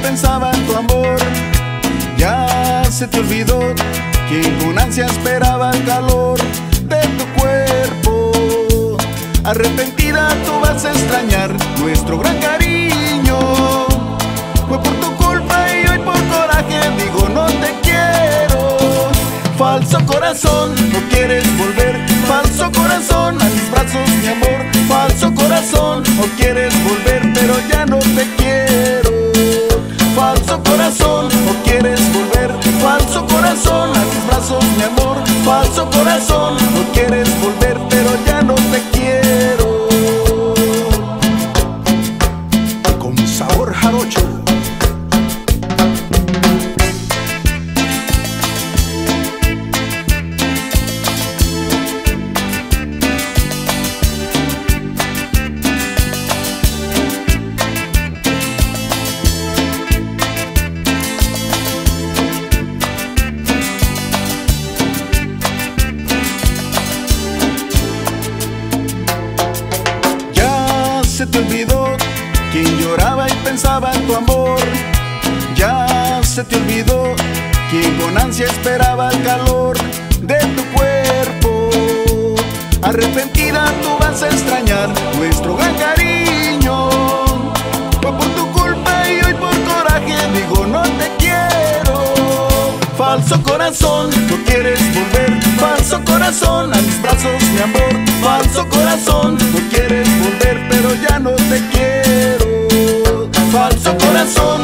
pensaba en tu amor. Ya se te olvidó quien con ansia esperaba el calor de tu cuerpo. Arrepentida tú vas a extrañar nuestro gran cariño. Fue por tu culpa y hoy por coraje digo no te quiero. Falso corazón, no quieres volver. Falso corazón, a mis brazos mi amor. Falso corazón, no quieres volver, pero ya no te quiero. Falso corazón, no quieres volver. Falso corazón, a mis brazos mi amor. Falso corazón, no quieres volver, pero ya no te quiero. Con sabor jarocho. Se te olvidó quien lloraba y pensaba en tu amor. Ya se te olvidó quien con ansia esperaba el calor de tu cuerpo. Arrepentida tú vas a extrañar nuestro gran cariño. Fue por tu culpa y hoy por coraje digo no te quiero. Falso corazón, no quieres volver. Falso corazón, a mis brazos mi amor. Falso corazón, no quieres volver, pero ya no te quiero. Falso corazón.